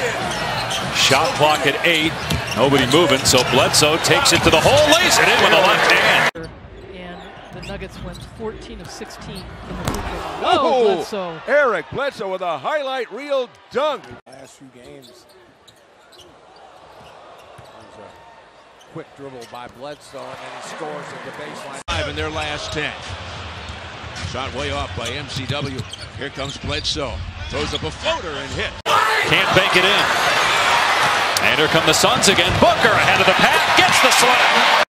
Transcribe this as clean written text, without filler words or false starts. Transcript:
Shot clock at 8. Nobody moving, so Bledsoe takes it to the hole, lays it in with a left hand. And the Nuggets went 14 of 16 in the free throw. Oh, Bledsoe. Eric Bledsoe with a highlight reel dunk. Last few games. There's a quick dribble by Bledsoe, and then he scores at the baseline. 5 in their last 10. Shot way off by MCW. Here comes Bledsoe. Throws up a floater and hit. Can't bank it in. And here come the Suns again. Booker ahead of the pack, gets the slam.